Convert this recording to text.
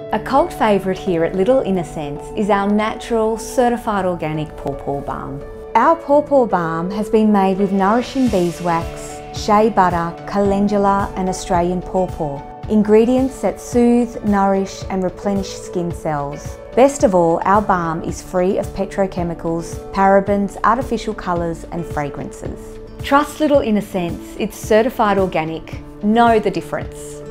A cult favourite here at Little Innoscents is our natural, certified organic pawpaw balm. Our pawpaw balm has been made with nourishing beeswax, shea butter, calendula and Australian pawpaw, ingredients that soothe, nourish and replenish skin cells. Best of all, our balm is free of petrochemicals, parabens, artificial colours and fragrances. Trust Little Innoscents, it's certified organic. Know the difference.